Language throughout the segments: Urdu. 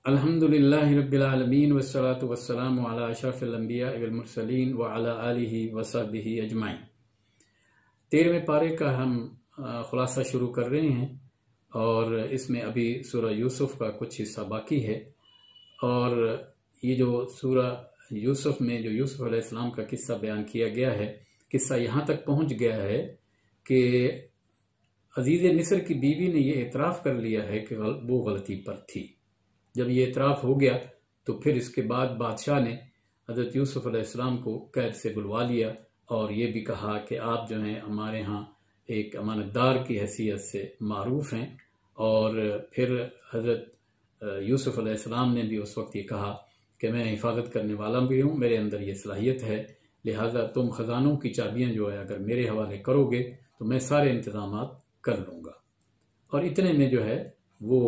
अल्हम्दुलिल्लाहि रब्बिल आलमीन वस्सलातु वस्सलामु अला अशरफिल अंबिया वल मुरसलीन व अला आलिहि व सहबिहि अजमाइन। 13वें पारे का हम खुलासा शुरू कर रहे हैं और इसमें अभी सूरह यूसुफ का कुछ हिस्सा बाकी है। और ये जो सूरह यूसुफ में जो यूसुफ अलैहिस्सलाम का किस्सा बयान किया गया है, किस्सा यहाँ तक पहुँच गया है कि अजीज़ मिस्र की बीवी ने ये एतराफ़ कर लिया है कि वो गलती पर थी। जब ये एतराफ़ हो गया तो फिर इसके बाद बादशाह ने हज़रत यूसुफ अलैहिस्सलाम को कैद से बुलवा लिया और ये भी कहा कि आप जो हैं हमारे यहाँ एक अमानतदार की हैसियत से मारूफ हैं। और फिर हज़रत यूसुफ अलैहिस्सलाम ने भी उस वक्त ये कहा कि मैं हिफाजत करने वाला भी हूँ, मेरे अंदर ये सलाहियत है, लिहाजा तुम ख़जानों की चाबियाँ जो है अगर मेरे हवाले करोगे तो मैं सारे इंतज़ाम कर लूँगा। और इतने में जो है वो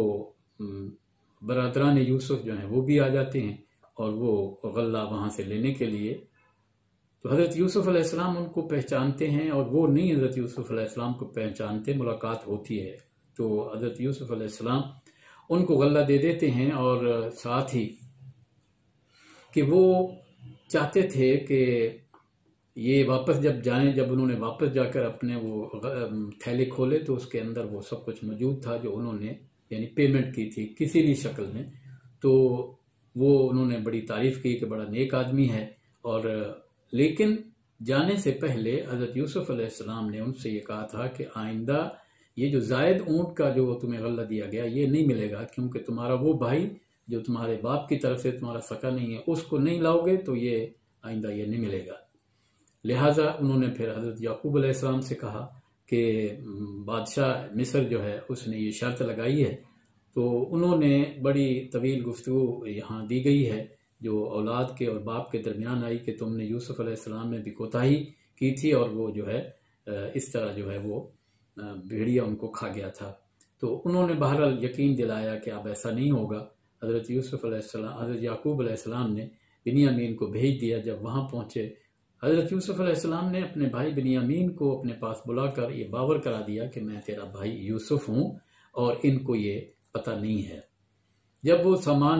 बरादरान यूसुफ जो हैं वो भी आ जाते हैं और वो गल्ला वहाँ से लेने के लिए, तो हज़रत यूसुफ अलैहिस्सलाम उनको पहचानते हैं और वो नहीं हज़रत यूसुफ अलैहिस्सलाम को पहचानते। मुलाकात होती है तो हज़रत यूसुफ अलैहिस्सलाम उनको गल्ला दे देते हैं और साथ ही कि वो चाहते थे कि ये वापस जब जाएं, जब उन्होंने वापस जाकर अपने वो थैले खोले तो उसके अंदर वो सब कुछ मौजूद था जो उन्होंने यानी पेमेंट की थी किसी भी शक्ल में। तो वो उन्होंने बड़ी तारीफ़ की कि बड़ा नेक आदमी है। और लेकिन जाने से पहले हज़रत यूसुफ अलैहिस्सलाम ने उनसे ये कहा था कि आइंदा ये जो जायद ऊँट का जो तुम्हें गल्ला दिया गया ये नहीं मिलेगा, क्योंकि तुम्हारा वो भाई जो तुम्हारे बाप की तरफ से तुम्हारा सका नहीं है उसको नहीं लाओगे तो ये आइंदा ये नहीं मिलेगा। लिहाजा उन्होंने फिर हज़रत याकूब अलैहिस्सलाम से कहा कि बादशाह मिस्र जो है उसने ये शर्त लगाई है। तो उन्होंने बड़ी तवील गुफ्तगू यहाँ दी गई है जो औलाद के और बाप के दरमियान आई कि तुमने यूसुफ अलैहिस्सलाम में भी कोताही की थी और वो जो है इस तरह जो है वो भेड़िया उनको खा गया था। तो उन्होंने बहरहाल यकीन दिलाया कि अब ऐसा नहीं होगा। हज़रत यूसुफ अलैहिस्सलाम हज़रत याकूब अलैहिस्सलाम ने बिन्यामीन को भेज दिया। जब वहाँ पहुँचे हज़रत यूसुफ अलैहिस्सलाम ने अपने भाई बिन्यामीन को अपने पास बुलाकर ये बावर करा दिया कि मैं तेरा भाई यूसुफ हूँ और इनको ये पता नहीं है। जब वो सामान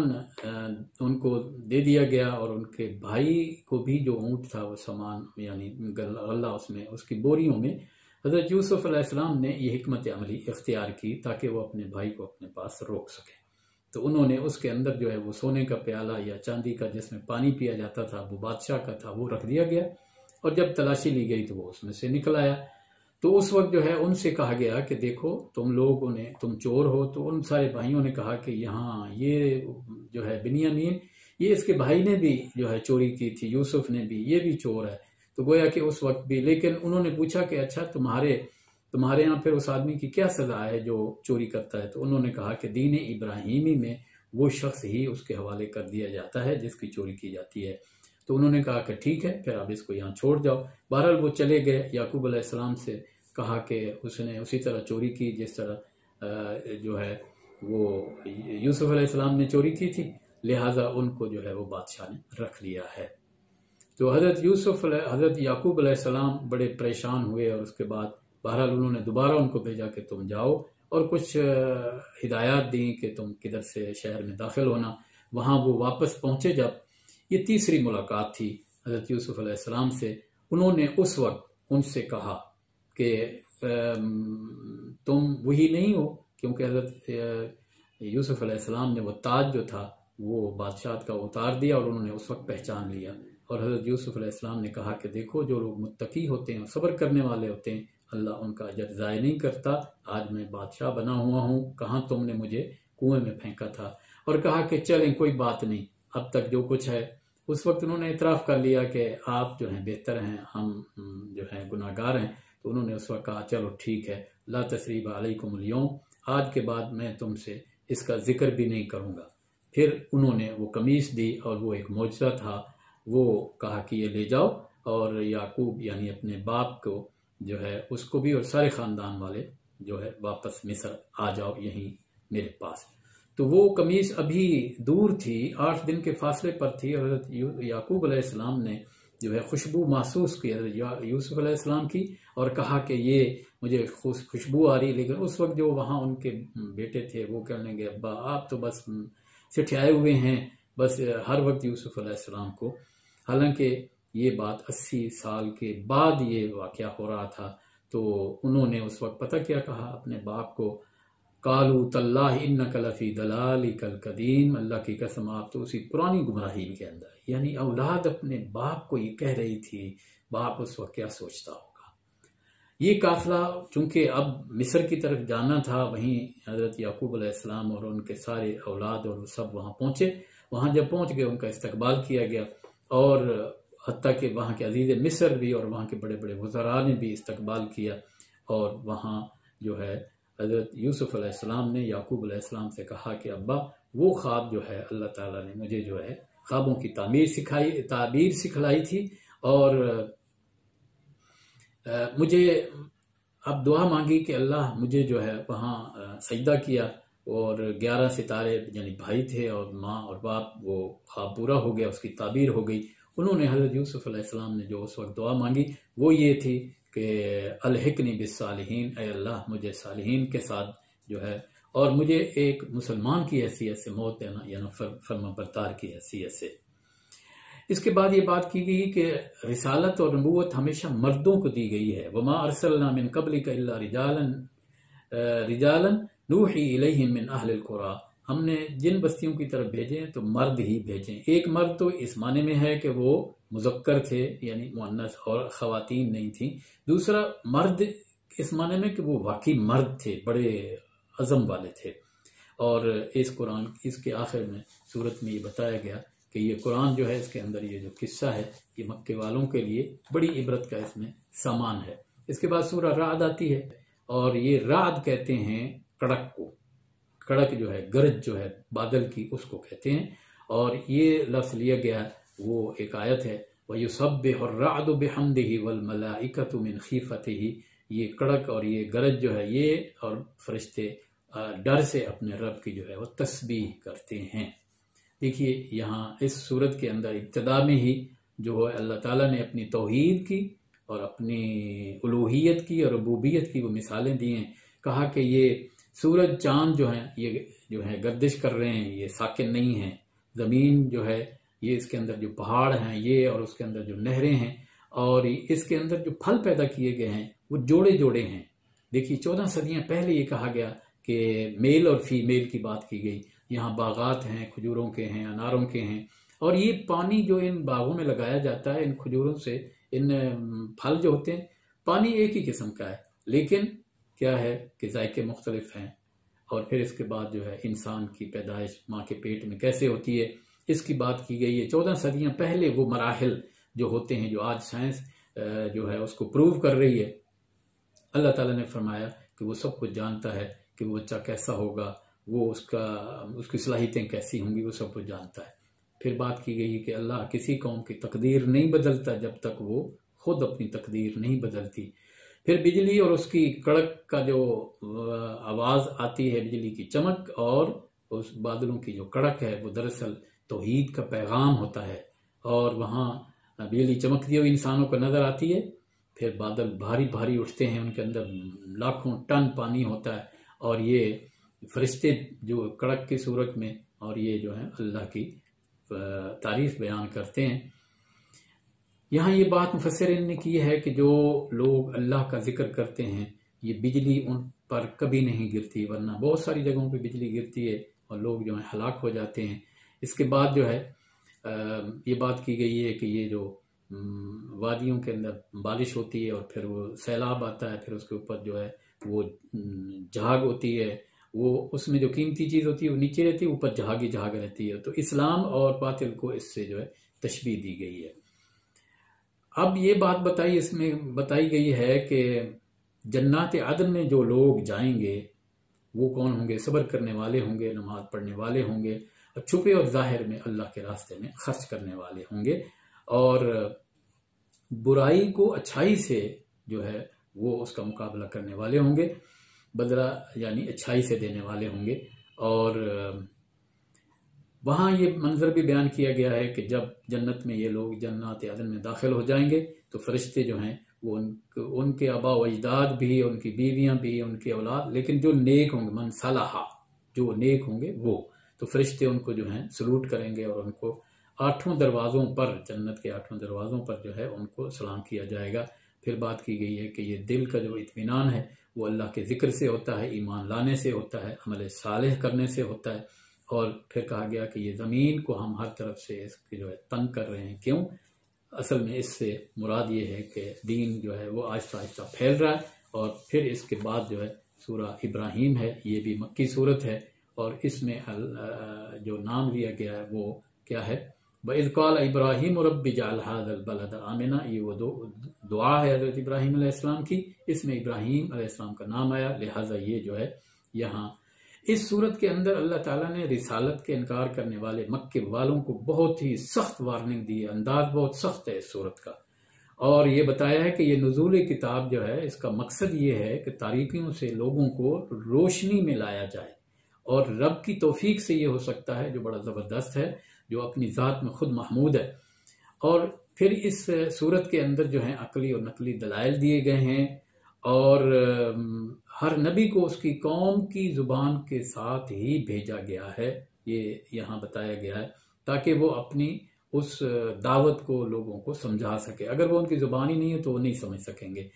उनको दे दिया गया और उनके भाई को भी जो ऊँट था वो सामान यानी गल्ला उसमें उसकी बोरियों में हज़रत यूसुफ अलैहिस्सलाम ने ये हिकमत अमली इख्तियार की ताकि वो अपने भाई को अपने पास रोक सके। तो उन्होंने उसके अंदर जो है वो सोने का प्याला या चांदी का जिसमें पानी पिया जाता था वो बादशाह का था, वो रख दिया गया। और जब तलाशी ली गई तो वो उसमें से निकल आया। तो उस वक्त जो है उनसे कहा गया कि देखो तुम लोगों ने तुम चोर हो। तो उन सारे भाइयों ने कहा कि यहाँ ये जो है बिन्यामीन ये इसके भाई ने भी जो है चोरी की थी, यूसुफ ने भी, ये भी चोर है। तो गोया कि उस वक्त भी, लेकिन उन्होंने पूछा कि अच्छा तुम्हारे यहाँ फिर उस आदमी की क्या सजा है जो चोरी करता है। तो उन्होंने कहा कि दीन इब्राहिमी में वो शख्स ही उसके हवाले कर दिया जाता है जिसकी चोरी की जाती है। तो उन्होंने कहा कि ठीक है फिर आप इसको यहाँ छोड़ जाओ। बहरहाल वो चले गए। याकूब अलैहिस्सलाम से कहा कि उसने उसी तरह चोरी की जिस तरह जो है वो यूसुफ अलैहिस्सलाम ने चोरी की थी, लिहाजा उनको जो है वो बादशाह ने रख लिया है। तो हज़रत याकूब अलैहिस्सलाम बड़े परेशान हुए और उसके बाद बहरहाल उन्होंने दोबारा उनको भेजा कि तुम जाओ और कुछ हिदायत दी कि तुम किधर से शहर में दाखिल होना। वहाँ वो वापस पहुँचे। जब ये तीसरी मुलाकात थी हज़रत यूसुफ अलैहिस्सलाम से, उन्होंने उस वक्त उनसे कहा कि तुम वही नहीं हो, क्योंकि हज़रत यूसुफ अलैहिस्सलाम ने वो ताज जो था वो बादशाह का उतार दिया और उन्होंने उस वक्त पहचान लिया। और हज़रत यूसुफ अलैहिस्सलाम ने कहा कि देखो जो लोग मुत्तकी होते हैं, सब्र करने वाले होते हैं, अल्लाह उनका अजर ज़ाय नहीं करता। आज मैं बादशाह बना हुआ हूँ, कहाँ तुमने मुझे कुएं में फेंका था। और कहा कि चलें कोई बात नहीं, अब तक जो कुछ है। उस वक्त उन्होंने इतराफ़ कर लिया कि आप जो हैं बेहतर हैं, हम जो हैं गुनाहगार हैं। तो उन्होंने उस वक्त कहा चलो ठीक है, ला तसरीब अलैकुमुल यौम, आज के बाद मैं तुमसे इसका जिक्र भी नहीं करूँगा। फिर उन्होंने वो कमीज़ दी और वो एक मौजज़ा था, वो कहा कि ये ले जाओ और याकूब यानी अपने बाप को जो है उसको भी और सारे ख़ानदान वाले जो है वापस मिस्र आ जाओ यहीं मेरे पास। तो वो कमीज़ अभी दूर थी, 8 दिन के फासले पर थी। हज़रत याकूब अलैहिस्सलाम ने जो है खुशबू महसूस की यूसुफ अलैहिस्सलाम की और कहा कि ये मुझे खुशबू आ रही। लेकिन उस वक्त जो वहाँ उनके बेटे थे वो कहने लगे अब्बा आप तो बस سٹھائے ہوئے ہیں بس ہر وقت یوسف علیہ السلام کو، حالانکہ یہ بات 80 سال کے بعد یہ واقعہ ہو رہا تھا۔ تو انہوں نے اس وقت پتہ کیا کہا اپنے باپ کو، قالوا تاللہ انک لفی ضلالک القدیم، اللہ کی قسم آپ تو اسی پرانی گمراہی کے اندر۔ یعنی اولاد اپنے باپ کو یہ کہہ رہی تھی، باپ اس وقت کیا سوچتا ہوگا۔ یہ قافلہ چونکہ اب مصر کی طرف جانا تھا، وہیں حضرت یعقوب علیہ السلام اور ان کے سارے اولاد اور سب وہاں پہنچے۔ وہاں جب پہنچ گئے ان کا استقبال کیا گیا، اور حتیٰ کہ وہاں کے عزیز مصر بھی اور وہاں کے بڑے بڑے وزراء نے بھی استقبال کیا، اور وہاں جو ہے حضرت یوسف علیہ السلام نے یعقوب علیہ السلام سے کہا کہ ابا وہ خواب جو ہے اللہ تعالیٰ نے مجھے جو ہے خوابوں کی تعبیر سکھلائی تھی، اور مجھے اب دعا مانگی کہ اللہ مجھے جو ہے وہاں سجدہ کیا، اور 11 ستارے یعنی بھائی تھے اور ماں اور باپ، وہ خواب پورا ہو گیا، اس کی تعبیر ہو گئی۔ انہوں نے حضرت یوسف علیہ السلام نے جو اس وقت دعا مانگی وہ یہ تھی کہ الحقنی بالصالحین، اے اللہ مجھے صالحین کے ساتھ جو ہے، اور مجھے ایک مسلمان کی حیثیت سے موت دینا، یعنی فرما بردار کی حیثیت سے۔ اس کے بعد یہ بات کی گئی کہ رسالت اور نبوت ہمیشہ مردوں کو دی گئی ہے، وما ارسلنا من قبلک الا رجالا نوحی الیہم من اہل القری، ہم نے جن بستیوں کی طرف بھیجے تو مرد ہی بھیجیں۔ ایک مرد تو اس معنی میں ہے کہ وہ مذکر تھے، یعنی مؤنث، اور خواتین نہیں تھیں۔ دوسرا مرد اس معنی میں کہ وہ واقعی مرد تھے، بڑے عزم والے تھے۔ اور اس قرآن اس کے آخر میں سورت میں یہ بتایا گیا کہ یہ قرآن جو ہے اس کے اندر یہ جو قصہ ہے یہ مکے والوں کے لیے بڑی عبرت کا اس میں سامان ہے۔ اس کے بعد سورہ رعد آتی ہے، اور یہ رعد کہتے ہیں کڑک کو، کڑک جو ہے گرج جو ہے بادل کی، اس کو کہتے ہیں۔ اور یہ لفظ لیا گیا وہ ایک آیت ہے، وَيُسَبِّحُ الرَّعْدُ بِحَمْدِهِ وَالْمَلَائِكَةُ مِنْ خِيفَتِهِ، یہ کڑک اور یہ گرج جو ہے یہ اور فرشتے ڈر سے اپنے رب کی جو ہے وہ تسبیح کرتے ہیں۔ دیکھیے یہاں اس صورت کے اندر ابتدا میں ہی جو ہے اللہ تعالیٰ نے اپنی توحید کی اور اپنی الوہیت کی اور ربوبیت کی وہ مثالیں دی ہیں۔ کہا کہ یہ سورج چاند جو ہیں یہ جو ہے گردش کر رہے ہیں، یہ ساکن نہیں ہیں۔ زمین جو ہے یہ اس کے اندر جو پہاڑ ہیں یہ، اور اس کے اندر جو نہریں ہیں، اور اس کے اندر جو پھل پیدا کیے گئے ہیں وہ جوڑے جوڑے ہیں۔ دیکھیے 14 صدیاں پہلے یہ کہا گیا کہ میل اور فیمیل کی بات کی گئی۔ یہاں باغات ہیں، کھجوروں کے ہیں، اناروں کے ہیں، اور یہ پانی جو ان باغوں میں لگایا جاتا ہے، ان کھجوروں سے ان پھل جو ہوتے ہیں، پانی ایک ہی قسم کا ہے، لیکن کیا ہے کہ ذائقے مختلف ہیں۔ اور پھر اس کے بعد جو ہے انسان کی پیدائش ماں کے پیٹ میں کیسے ہوتی ہے اس کی بات کی گئی ہے۔ 14 صدیاں پہلے وہ مراحل جو ہوتے ہیں جو آج سائنس جو ہے اس کو پروو کر رہی ہے، اللہ تعالیٰ نے فرمایا کہ وہ سب کچھ جانتا ہے کہ وہ بچہ کیسا ہوگا، وہ اس کی صلاحیتیں کیسی ہوں گی، وہ سب کچھ جانتا ہے۔ پھر بات کی گئی کہ اللہ کسی قوم کی تقدیر نہیں بدلتا جب تک وہ خود اپنی تقدیر نہیں بدلتی۔ پھر بجلی اور اس کی کڑک کا جو آواز آتی ہے، بجلی کی چمک اور اس بادلوں کی جو کڑک ہے، وہ دراصل توحید کا پیغام ہوتا ہے۔ اور وہاں بجلی چمکتی ہوئی انسانوں کو نظر آتی ہے، پھر بادل بھاری بھاری اٹھتے ہیں، ان کے اندر لاکھوں ٹن پانی ہوتا ہے، اور یہ فرشتے جو کڑک کی صورت میں اور یہ جو ہے اللہ کی تعریف بیان کرتے ہیں۔ یہاں یہ بات مفسرین نے کی ہے کہ جو لوگ اللہ کا ذکر کرتے ہیں یہ بجلی ان پر کبھی نہیں گرتی، ورنہ بہت ساری جگہوں پہ بجلی گرتی ہے اور لوگ جو ہیں ہلاک ہو جاتے ہیں۔ اس کے بعد جو ہے یہ بات کی گئی ہے کہ یہ جو وادیوں کے اندر بارش ہوتی ہے اور پھر وہ سیلاب آتا ہے، پھر اس کے اوپر جو ہے وہ جھاگ ہوتی ہے، وہ اس میں جو قیمتی چیز ہوتی ہے وہ نیچے رہتی ہے، اوپر جھاگ ہی جھاگ رہتی ہے۔ تو اسلام اور باطل کو اس سے جو ہے تشبیہ دی گئی ہے۔ اب یہ بات اس میں بتائی گئی ہے کہ جنات عدن میں جو لوگ جائیں گے وہ کون ہوں گے؟ صبر کرنے والے ہوں گے، نماز پڑھنے والے ہوں گے، اور چھپے اور ظاہر میں اللہ کے راستے میں خرچ کرنے والے ہوں گے، اور برائی کو اچھائی سے جو ہے وہ اس کا مقابلہ کرنے والے ہوں گے، بدلہ یعنی اچھائی سے دینے والے ہوں گے۔ اور وہاں یہ منظر بھی بیان کیا گیا ہے کہ جب جنت میں یہ لوگ جنات عدن میں داخل ہو جائیں گے تو فرشتے جو ہیں وہ ان کے آباء و اجداد بھی، ان کی بیویاں بھی، ان کے اولاد، لیکن جو نیک ہوں گے، من صلحہ، جو نیک ہوں گے وہ تو فرشتے ان کو جو ہیں سلوٹ کریں گے اور ان کو 8 دروازوں پر، جنت کے 8 دروازوں پر جو ہے ان کو سلام کیا جائے گا۔ پھر بات کی گئی ہے کہ یہ دل کا جو اطمینان ہے وہ اللہ کے ذکر سے ہوتا ہے، ایمان لانے سے ہوتا ہے، عمل صالح کرنے سے ہوتا ہے۔ اور پھر کہا گیا کہ یہ زمین کو ہم ہر طرف سے اس کی جو ہے تنگ کر رہے ہیں، کیوں؟ اصل میں اس سے مراد یہ ہے کہ دین جو ہے وہ آہستہ آہستہ پھیل رہا ہے۔ اور پھر اس کے بعد جو ہے سورہ ابراہیم ہے، یہ بھی مکی صورت ہے، اور اس میں جو نام لیا گیا ہے وہ کیا ہے؟ وَإِذْ قَالَ إِبْرَاهِيمُ رَبِّ اجْعَلْ هَٰذَا الْبَلَدَ آمِنًا، یہ وہ دعا ہے حضرت ابراہیم علیہ السلام کی، اس میں ابراہیم علیہ السلام کا نام آیا، لہٰذا یہ جو ہے یہاں اس صورت کے اندر اللہ تعالیٰ نے رسالت کے انکار کرنے والے مکے والوں کو بہت ہی سخت وارننگ دی ہے، انداز بہت سخت ہے اس صورت کا، اور یہ بتایا ہے کہ یہ نزول کتاب جو ہے اس کا مقصد یہ ہے کہ تاریکیوں سے لوگوں کو روشنی میں لایا جائے، اور رب کی توفیق سے یہ ہو سکتا ہے جو بڑا زبردست ہے، جو اپنی ذات میں خود محمود ہے۔ اور پھر اس صورت کے اندر جو ہیں عقلی اور نقلی دلائل دیے گئے ہیں، اور ہر نبی کو اس کی قوم کی زبان کے ساتھ ہی بھیجا گیا ہے، یہ یہاں بتایا گیا ہے، تاکہ وہ اپنی اس دعوت کو لوگوں کو سمجھا سکے۔ اگر وہ ان کی زبان ہی نہیں ہے تو وہ نہیں سمجھ سکیں گے۔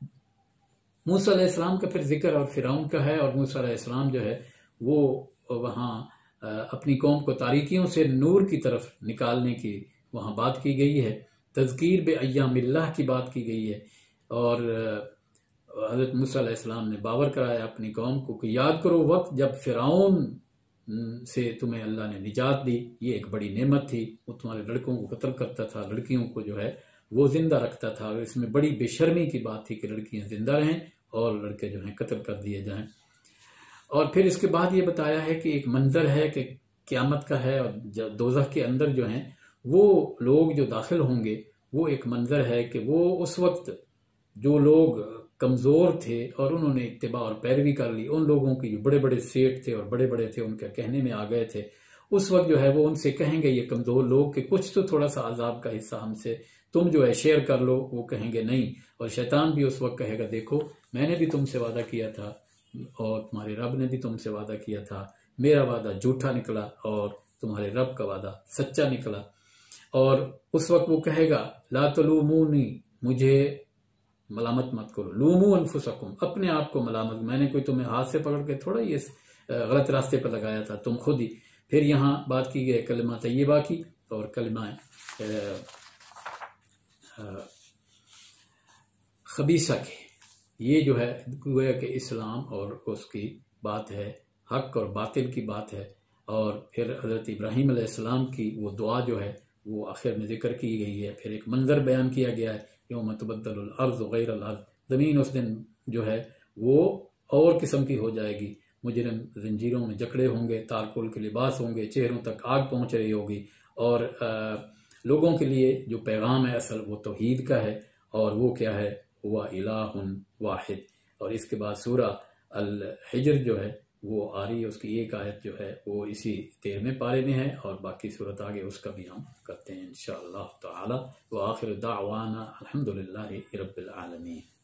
موسیٰ علیہ السلام کا پھر ذکر اور فرعون کا ہے، اور موسیٰ علیہ السلام جو ہے وہ وہاں اپنی قوم کو تاریکیوں سے نور کی طرف نکالنے کی وہاں بات کی گئی ہے، تذکیر بایام اللہ کی بات کی گئی ہے، اور حضرت موسیٰ علیہ السلام نے باور کرایا اپنی قوم کو کہ یاد کرو وقت جب فرعون سے تمہیں اللہ نے نجات دی، یہ ایک بڑی نعمت تھی، وہ تمہارے لڑکوں کو قتل کرتا تھا، لڑکیوں کو جو ہے وہ زندہ رکھتا تھا، اور اس میں بڑی بے شرمی کی بات تھی کہ لڑکیاں زندہ رہیں اور لڑکے جو ہیں قتل کر دیے جائیں۔ اور پھر اس کے بعد یہ بتایا ہے کہ ایک منظر ہے کہ قیامت کا ہے، اور دوزخ کے اندر جو ہیں وہ لوگ جو داخل ہوں گے وہ ایک منظر ہے کہ وہ اس وقت جو لوگ کمزور تھے اور انہوں نے اتباع اور پیروی کر لی، ان لوگوں کی جو بڑے بڑے سیٹ تھے اور بڑے بڑے تھے ان کے کہنے میں آ گئے تھے، اس وقت جو ہے وہ ان سے کہیں گے یہ کمزور لوگ کہ کچھ تو تھوڑا سا عذاب کا حصہ ہم سے تم جو ہے شیئر کر لو، وہ کہیں گے نہیں، اور شیطان بھی اس وقت کہے گا دیکھو میں نے بھی تم سے وعدہ کیا تھا اور تمہارے رب نے بھی تم سے وعدہ کیا تھا، میرا وعدہ جھوٹا نکلا اور تمہارے رب کا وعدہ سچا نکلا۔ اور اس وقت وہ کہے گا لا تلومونی، مجھے ملامت مت کرو، لومو انفسکم، اپنے آپ کو ملامت، میں نے کوئی تمہیں ہاتھ سے پکڑ کے تھوڑا یہ غلط راستے پر لگایا تھا، تم خود ہی۔ پھر یہاں بات کی گئی کلمہ طیبہ کی اور کلمہ خبیثہ کی، یہ جو ہے گویا کہ اسلام اور اس کی بات ہے، حق اور باطل کی بات ہے۔ اور پھر حضرت ابراہیم علیہ السلام کی وہ دعا جو ہے وہ آخر میں ذکر کی گئی ہے۔ پھر ایک منظر بیان کیا گیا ہے، یوم تبدل الارض غیر الارض، زمین اس دن جو ہے وہ اور قسم کی ہو جائے گی، مجرم زنجیروں میں جکڑے ہوں گے، تارکول کے لباس ہوں گے، چہروں تک آگ پہنچ رہی ہوگی، اور لوگوں کے لیے جو پیغام ہے اصل وہ توحید کا ہے، اور وہ کیا ہے، ہوا الہ واحد۔ اور اس کے بعد سورہ الحجر جو ہے وہ آ رہی ہے، اس کی ایک آیت جو ہے وہ اسی 13ویں پارے میں ہے، اور باقی صورت آگے اس کا بھی ہم کرتے ہیں انشاءاللہ تعالی۔ وآخر دعوانا الحمدللہ رب العالمین۔